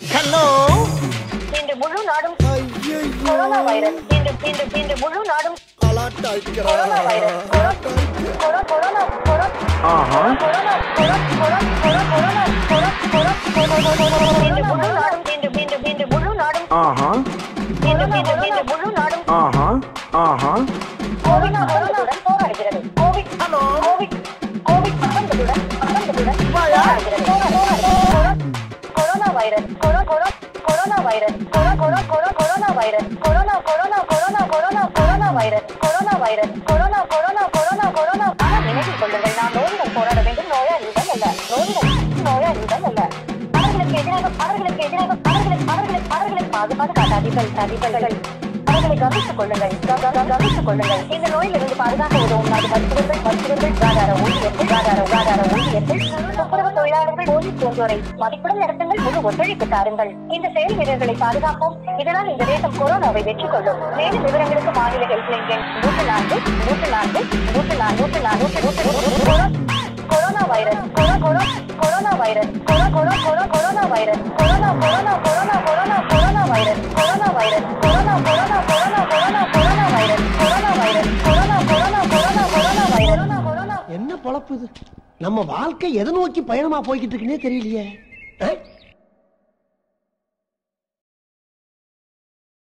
Hello இந்த முழு நாடும் கொரோனா வைரஸ் இந்த முழு நாடும் கொரோனா வைரஸ் கொரோனா ஆஹா கொரோனா இந்த முழு நாடும் ஆஹா இந்த முழு நாடும் ஆஹா ஆஹா கொரோனாவுடன் போராடுகிறது. கோவிட் 19 போராடுகிறது. Corona virus corona virus corona virus நினைவில் கொள்ளுங்கள். நாம் நோயுடன் போராட வேண்டும், நோயாளியுடன் அல்ல. நோயாளியுடன் அல்ல. அவர்களுக்கு எதிராக அவர்களை பாதுகாத்து காட்டாதீர்கள். அவர்களை கவனித்துக் கொள்ளுங்கள். இந்த நோயிலிருந்து பாதுகாக்க உதவும் நாடு மருத்துவர்கள், சுகாதார ஊழியர்கள், துப்புரவு தொழிலாளர்கள், போலீஸ் போன்றோரை மதிப்புடன் நடத்துங்கள். முழு ஒத்துழைப்பு தாருங்கள். இந்த செயல் வீரர்களை பாதுகாப்போம். இதனால் இந்த தேசம் கொரோனாவை வெற்றி கொள்ளும். மேலும் விவரங்களுக்கு மாநில ஹெல்ப்லைன் எண் 104. கொரோனா வைரஸ் கொரோனா வைரஸ் என்ன பொழப்பு இது? நம்ம வாழ்க்கை எதை நோக்கி பயணமா போய்கிட்டு இருக்குன்னே தெரியலையே.